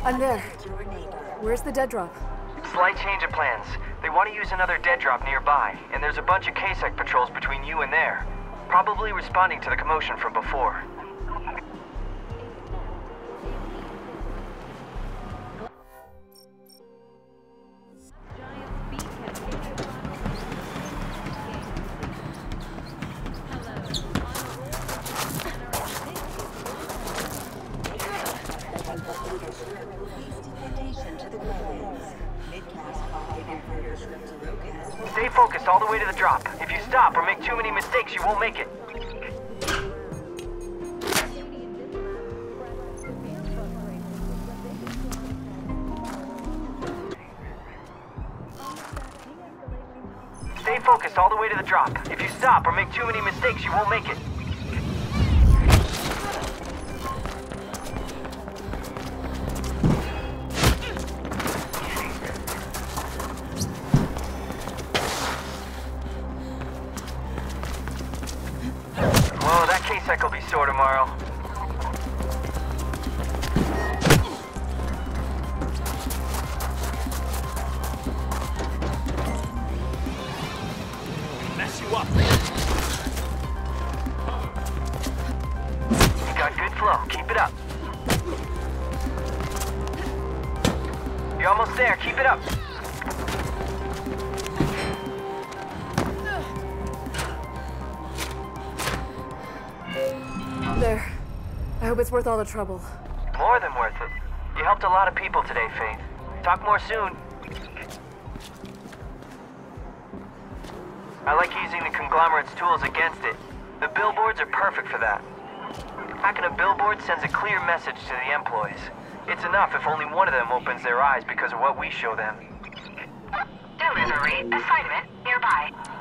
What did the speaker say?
I'm there. Where's the dead drop? Slight change of plans. They want to use another dead drop nearby, and there's a bunch of K-Sec patrols between you and there. Probably responding to the commotion from before. Stay focused all the way to the drop. If you stop or make too many mistakes, you won't make it. Stay focused all the way to the drop. If you stop or make too many mistakes, you won't make it. Whoa, that K-Sec will be sore tomorrow. Mess you up. You got good flow. Keep it up. You're almost there. Keep it up. There. I hope it's worth all the trouble. More than worth it. You helped a lot of people today, Faith. Talk more soon. I like using the conglomerate's tools against it. The billboards are perfect for that. Hacking a billboard sends a clear message to the employees. It's enough if only one of them opens their eyes because of what we show them. Delivery assignment nearby.